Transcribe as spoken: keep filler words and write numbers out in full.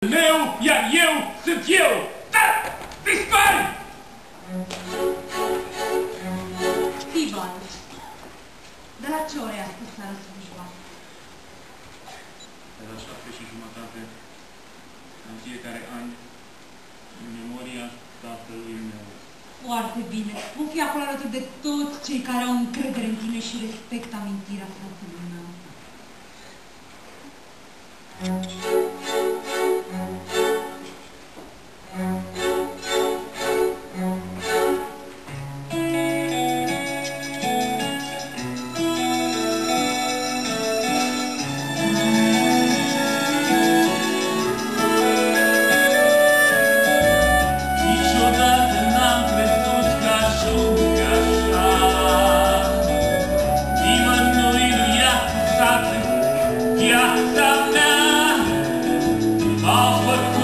leu, iar eu sunt eu! Da! Dispari! Tibald, de la ce ore ai spus seara slujba? De la șapte și jumătate, în fiecare an, în memoria tatălui meu. Foarte bine. Vom fi acolo alături de toți cei care au încredere în tine și respect amintirea fratelui meu. Viața mea a făcut